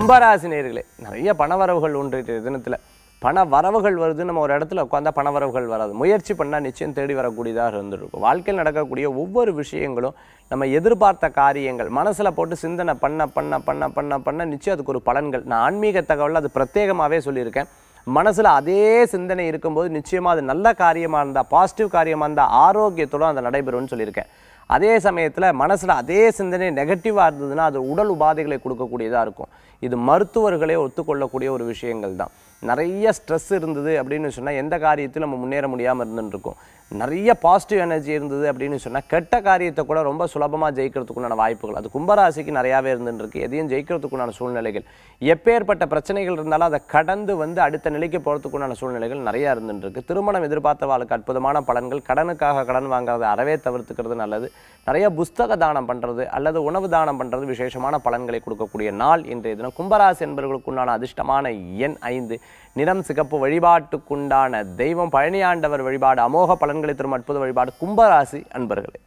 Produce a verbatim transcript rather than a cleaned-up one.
கும்பராசி நேயர்களே, நிறைய பணவரவுகள் உண்டு தினத்தில். பண வரவுகள் வருது, நம்ம ஒரு இடத்துல உட்காந்தா பண வரவுகள் வராது. முயற்சி பண்ணால் நிச்சயம் தேடி வரக்கூடியதாக இருந்துருக்கும். வாழ்க்கையில் நடக்கக்கூடிய ஒவ்வொரு விஷயங்களும் நம்ம எதிர்பார்த்த காரியங்கள் மனசில் போட்டு சிந்தனை பண்ண பண்ண பண்ண பண்ண பண்ண நிச்சயம் அதுக்கு ஒரு பலன்கள். நான் ஆன்மீக தகவலில் அது பிரத்யேகமாகவே சொல்லியிருக்கேன். மனசில் அதே சிந்தனை இருக்கும்போது நிச்சயமாக அது நல்ல காரியமாக இருந்தால், பாசிட்டிவ் காரியமாக இருந்தால் ஆரோக்கியத்தோடு அந்த நடைபெறும்னு சொல்லியிருக்கேன். அதே சமயத்தில் மனசில் அதே சிந்தனை நெகட்டிவாக இருந்ததுன்னா அது உடல் உபாதைகளை கொடுக்கக்கூடியதாக இருக்கும். இது மருத்துவர்களே ஒத்துக்கொள்ளக்கூடிய ஒரு விஷயங்கள் தான். நிறைய ஸ்ட்ரெஸ் இருந்தது அப்படின்னு சொன்னால் எந்த காரியத்திலும் நம்ம முன்னேற முடியாமல் இருந்துருக்கும். நிறைய பாசிட்டிவ் எனர்ஜி இருந்தது அப்படின்னு சொன்னால் கெட்ட காரியத்தை கூட ரொம்ப சுலபமாக ஜெயிக்கிறதுக்குண்டான வாய்ப்புகள் அது கும்பராசிக்கு நிறையாவே இருந்துருக்கு. எதையும் ஜெயிக்கிறதுக்குண்டான சூழ்நிலைகள், எப்பேற்பட்ட பிரச்சனைகள் இருந்தாலும் அதை கடந்து வந்து அடுத்த நிலைக்கு போகிறதுக்குண்டான சூழ்நிலைகள் நிறையா இருந்துருக்கு. திருமணம் எதிர்பார்த்தவாளுக்கு அற்புதமான பலன்கள். கடனுக்காக கடன் வாங்குறதை அறவே தவிர்த்துக்கிறது நல்லது. நிறைய புஸ்தக தானம் பண்ணுறது அல்லது உணவு தானம் பண்ணுறது விசேஷமான பலன்களை கொடுக்கக்கூடிய நாள் இன்றைய தினம். கும்பராசி என்பவர்களுக்குண்டான அதிர்ஷ்டமான எண் ஐந்து. நிறம் சிகப்பு. வழிபாட்டுக்குண்டான தெய்வம் பழனியாண்டவர் வழிபாடு. அமோக பலன்களை தரும் அற்புத வழிபாடு கும்பராசி அன்பர்களே.